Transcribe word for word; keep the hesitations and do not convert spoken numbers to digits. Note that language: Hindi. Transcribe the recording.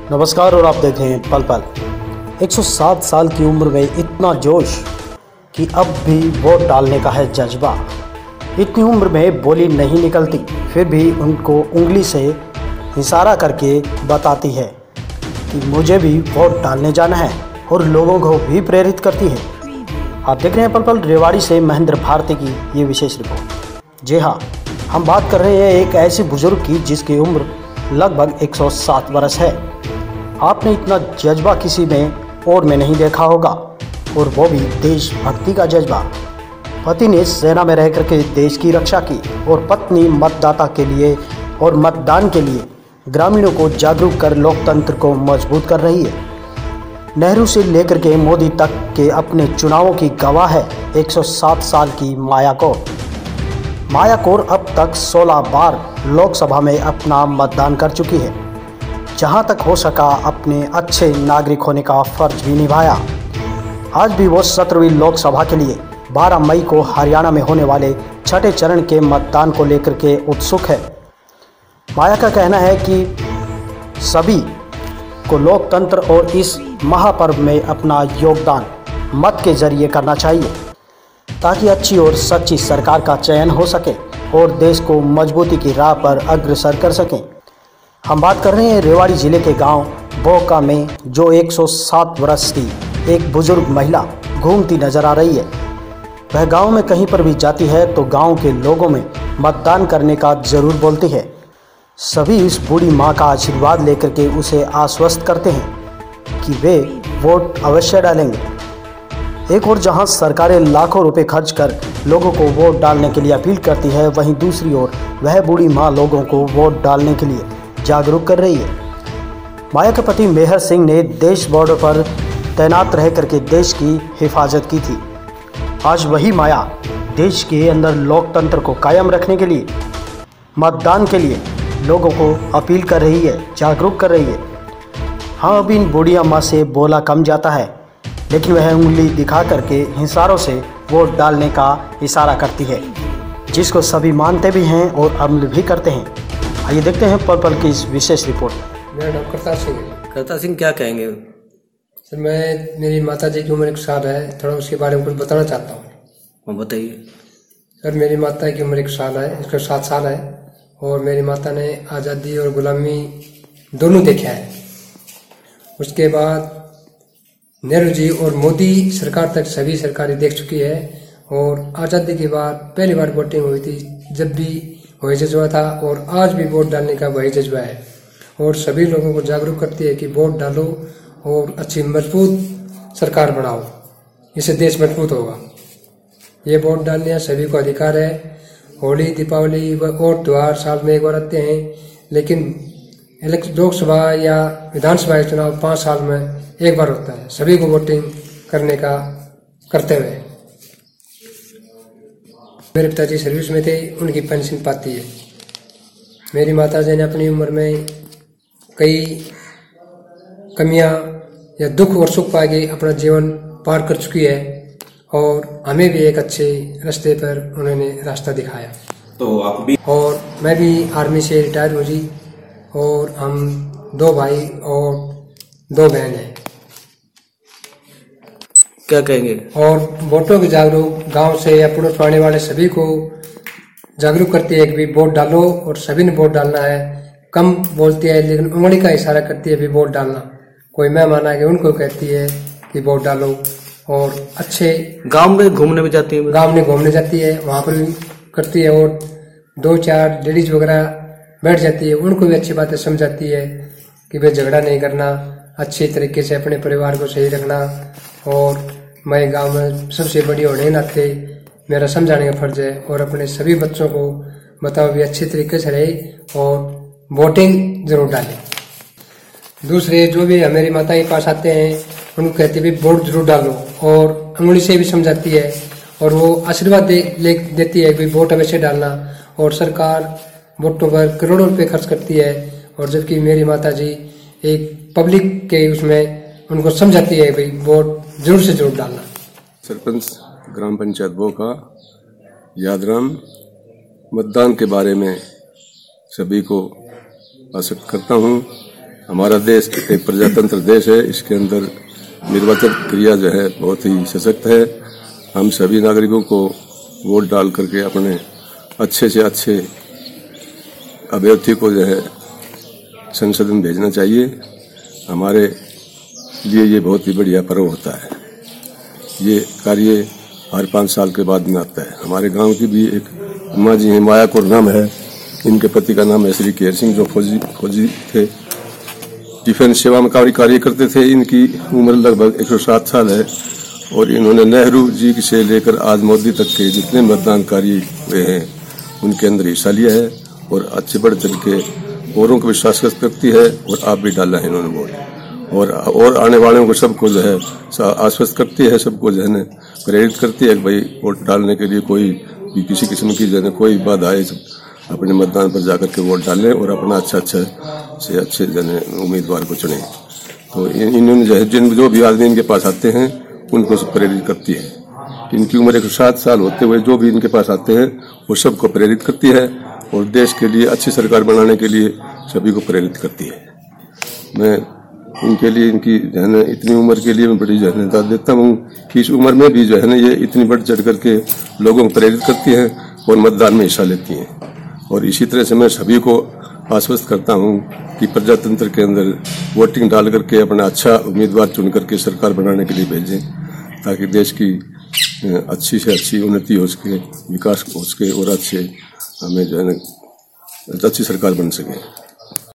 नमस्कार और आप देख रहे हैं पल पल। एक सौ सात साल की उम्र में इतना जोश कि अब भी वोट डालने का है जज्बा। इतनी उम्र में बोली नहीं निकलती, फिर भी उनको उंगली से इशारा करके बताती है कि मुझे भी वोट डालने जाना है और लोगों को भी प्रेरित करती है। आप देख रहे हैं पल पल। रेवाड़ी से महेंद्र भारती की ये विशेष रिपोर्ट। जी हाँ, हम बात कर रहे हैं एक ऐसे बुजुर्ग की जिसकी उम्र लगभग एक सौ सात वर्ष है। आपने इतना जज्बा किसी में और में नहीं देखा होगा, और वो भी देशभक्ति का जज्बा। पति ने सेना में रह करके देश की रक्षा की और पत्नी मतदाता के लिए और मतदान के लिए ग्रामीणों को जागरूक कर लोकतंत्र को मजबूत कर रही है। नेहरू से लेकर के मोदी तक के अपने चुनावों की गवाह है एक सौ सात साल की माया कौर। माया कौर अब तक सोलह बार लोकसभा में अपना मतदान कर चुकी है। जहां तक हो सका अपने अच्छे नागरिक होने का फर्ज भी निभाया। आज भी वो सत्रहवीं लोकसभा के लिए बारह मई को हरियाणा में होने वाले छठे चरण के मतदान को लेकर के उत्सुक है। माया का कहना है कि सभी को लोकतंत्र और इस महापर्व में अपना योगदान मत के जरिए करना चाहिए, ताकि अच्छी और सच्ची सरकार का चयन हो सके और देश को मजबूती की राह पर अग्रसर कर सकें। हम बात कर रहे हैं रेवाड़ी जिले के गांव बोका में, जो एक सौ सात वर्ष की एक बुजुर्ग महिला घूमती नजर आ रही है। वह गांव में कहीं पर भी जाती है तो गांव के लोगों में मतदान करने का जरूर बोलती है। सभी इस बूढ़ी मां का आशीर्वाद लेकर के उसे आश्वस्त करते हैं कि वे वोट अवश्य डालेंगे। एक और जहां सरकारें लाखों रुपए खर्च कर लोगों को वोट डालने के लिए अपील करती है, वहीं दूसरी ओर वह बूढ़ी मां लोगों को वोट डालने के लिए जागरूक कर रही है। माया के पति मेहर सिंह ने देश बॉर्डर पर तैनात रह करके देश की हिफाजत की थी। आज वही माया देश के अंदर लोकतंत्र को कायम रखने के लिए मतदान के लिए लोगों को अपील कर रही है, जागरूक कर रही है। हाँ, अभी इन बूढ़िया माँ से बोला कम जाता है, लेकिन वह उंगली दिखा करके इशारों से वोट डालने का इशारा करती है, जिसको सभी मानते भी हैं और अमल भी करते हैं। आइए देखते हैं पल पल की इस विशेष रिपोर्ट। मेरा नाम करतार सिंह है। करतार सिंह, क्या कहेंगे? सर, मैं मेरी माता जी की उम्र एक साल है, थोड़ा उसके बारे में कुछ बताना चाहता हूँ। बताइए। सर, मेरी माता की उम्र एक साल है, एक सौ सात साल है, और मेरी माता ने आज़ादी और गुलामी दोनों देखा है। उसके बाद नेहरू जी और मोदी सरकार तक सभी सरकारें देख चुकी है, और आज़ादी के बाद पहली बार वोटिंग हुई थी, जब भी वही जज्बा था, और आज भी वोट डालने का वही जज्बा है। और सभी लोगों को जागरूक करती है कि वोट डालो और अच्छी मजबूत सरकार बनाओ, इससे देश मजबूत होगा। ये वोट डालने सभी को अधिकार है। होली, दीपावली और त्योहार साल में एक बार आते हैं, लेकिन लोकसभा या विधानसभा चुनाव पाँच साल में एक बार होता है। सभी को वोटिंग करने का कर्तव्य है। मेरे पिताजी सर्विस में थे, उनकी पेंशन पाती है। मेरी माताजी ने अपनी उम्र में कई कमियां या दुख और सुख पाके अपना जीवन पार कर चुकी है, और हमें भी एक अच्छे रास्ते पर उन्होंने रास्ता दिखाया। तो आप भी? और मैं भी आर्मी से रिटायर हूँ जी, और हम दो भाई और दो बहन हैं। क्या कहेंगे? और वोटों के जागरूक गांव से या पड़ोस आने वाले सभी को जागरूक करती है कि भी वोट डालो, और सभी ने वोट डालना है। कम बोलती है, लेकिन उंगली का इशारा करती है भी वोट डालना। कोई मेहमान आ गया उनको कहती है कि वोट डालो, और अच्छे गांव में घूमने भी जाती है। गांव में घूमने जाती है, वहां पर भी करती है, और दो चार लेडीज वगैरह बैठ जाती है, उनको भी अच्छी बातें समझाती है कि भाई झगड़ा नहीं करना, अच्छे तरीके से अपने परिवार को सही रखना। और मैं गांव में सबसे बड़ी होने नाते मेरा समझाने का फर्ज है, और अपने सभी बच्चों को बताओ भी अच्छे तरीके से रहे और वोटिंग जरूर डालें। दूसरे जो भी मेरी माता के पास आते हैं उनको कहती है वोट जरूर डालो, और अंगुली से भी समझाती है, और वो आशीर्वाद दे, ले, देती है कि वोट अवश्य डालना। और सरकार वोटों पर करोड़ों रुपए खर्च करती है, और जबकि मेरी माता जी एक पब्लिक के उसमें उनको समझाती है भाई वोट जरूर से जरूर डालना। सरपंच ग्राम पंचायत बोका यादराम मतदान के बारे में सभी को आश्वस्त करता हूँ। हमारा देश एक प्रजातंत्र देश है, इसके अंदर निर्वाचन क्रिया जो है बहुत ही सशक्त है। हम सभी नागरिकों को वोट डाल करके अपने अच्छे से अच्छे अभ्यर्थी को जो है संसद में भेजना चाहिए। हमारे लिए ये बहुत ही बढ़िया पर्व होता है। ये कार्य हर पाँच साल के बाद में आता है। हमारे गांव की भी एक अम्मा जी हैं, माया कौर नाम है, इनके पति का नाम है श्री केर सिंह, जो फौजी फौजी थे, डिफेंस सेवा में कार्य कार्य करते थे। इनकी उम्र लगभग एक सौ सात साल है और इन्होंने नेहरू जी से लेकर आज मोदी तक के जितने मतदान कार्य हुए हैं उनके अंदर हिस्सा लिया है और अच्छे बढ़ चढ़ के औरों को विश्वास व्यक्ति है और आप भी डाला है इन्होंने वोट। और और आने वालों को सबको जो है आश्वस्त करती है, सबको जो है प्रेरित करती है कि भाई वोट डालने के लिए कोई भी किसी किस्म की जो है कोई बाधा आए अपने मतदान पर जाकर के वोट डालें और अपना अच्छा अच्छा से अच्छे जो है उम्मीदवार को चुने। तो इन्होंने जो है जिन जो भी आदमी इनके पास आते हैं उनको प्रेरित करती है। इनकी उम्र एक सात साल होते हुए जो भी इनके पास आते हैं वो सबको प्रेरित करती है और देश के लिए अच्छी सरकार बनाने के लिए सभी को प्रेरित करती है। मैं इनके लिए इनकी जो है ना इतनी उम्र के लिए मैं बड़ी जो है दाद देता हूँ कि इस उम्र में भी जो है ना ये इतनी बढ़ चढ़ करके लोगों को प्रेरित करती हैं और मतदान में हिस्सा लेती हैं। और इसी तरह से मैं सभी को आश्वस्त करता हूँ कि प्रजातंत्र के अंदर वोटिंग डाल करके अपना अच्छा उम्मीदवार चुन करके सरकार बनाने के लिए भेजें ताकि देश की अच्छी से अच्छी उन्नति हो सके, विकास हो सके और अच्छे हमें जो है ना अच्छी सरकार बन सके।